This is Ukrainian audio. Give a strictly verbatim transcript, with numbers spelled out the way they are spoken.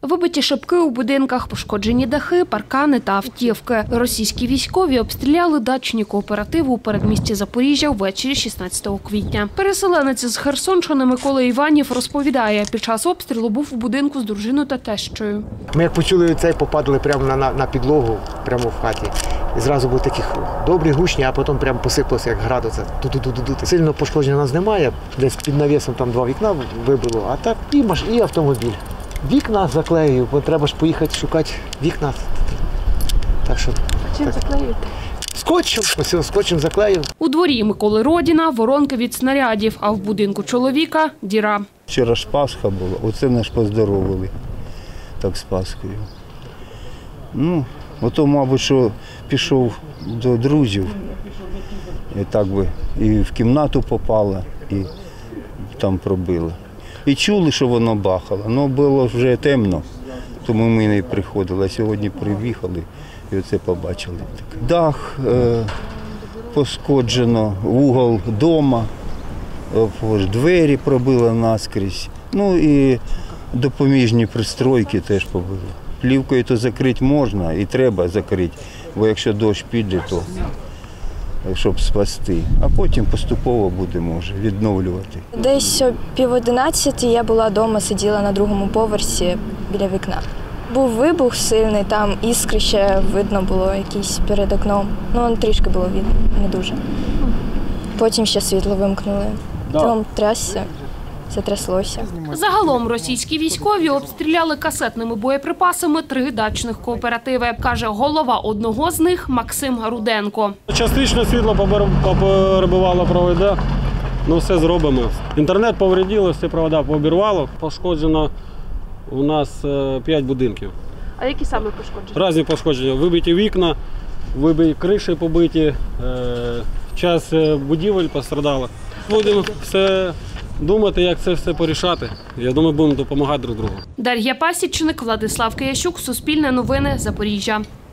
Вибиті шибки у будинках, пошкоджені дахи, паркани та автівки. Російські військові обстріляли дачні кооперативи у передмісті Запоріжжя ввечері шістнадцятого квітня. Переселенець з Херсонщини Микола Іванів розповідає, під час обстрілу був у будинку з дружиною та тещою. Ми як почули цей, попадали прямо на, на, на підлогу, прямо в хаті. І зразу були такі добрі, гучні, а потім прямо посипалося, як град. Ту-ту-ту-ту-ту. Сильно пошкодження нас немає, десь під навісом там два вікна вибило, а так і, маш... і автомобіль. Вікна заклею, бо треба ж поїхати шукати вікна. Так що, чим заклеюєте? Скотчем, ось скотчем заклею. У дворі Миколи Родіна воронки від снарядів, а в будинку чоловіка – діра. Вчора ж Пасха була, оце нас поздоровили так з Пасхою. Ну, ото, мабуть, що пішов до друзів, і так би і в кімнату попала, і там пробила. І чули, що воно бахало, але було вже темно, тому ми не приходили. А сьогодні приїхали і оце побачили. Дах е, пошкоджено, угол дома, двері пробило наскрізь, ну і допоміжні пристройки теж побило. Плівкою то закрити можна і треба закрити, бо якщо дощ піде, то щоб спасти, а потім поступово будемо вже відновлювати. Десь о пів одинадцяти я була вдома, сиділа на другому поверсі біля вікна. Був вибух сильний, там іскри ще видно було якісь перед окном. Ну, трішки було видно, не дуже. Потім ще світло вимкнули. Дом трясся, затряслося. Загалом російські військові обстріляли касетними боєприпасами три дачних кооперативи, каже голова одного з них Максим Руденко. Частично світло поперебивало провода, ну все зробимо. Інтернет повредило, всі провода пообірвало. Пошкоджено у нас п'ять будинків. А які саме пошкоджені? Різні пошкодження. Вибиті вікна, вибиті криші побиті, часть будівель пострадала. Будемо все думати, як це все порішати. Я думаю, будемо допомагати друг другу. Дар'я Пасічник, Владислав Киящук, Суспільне новини, Запоріжжя.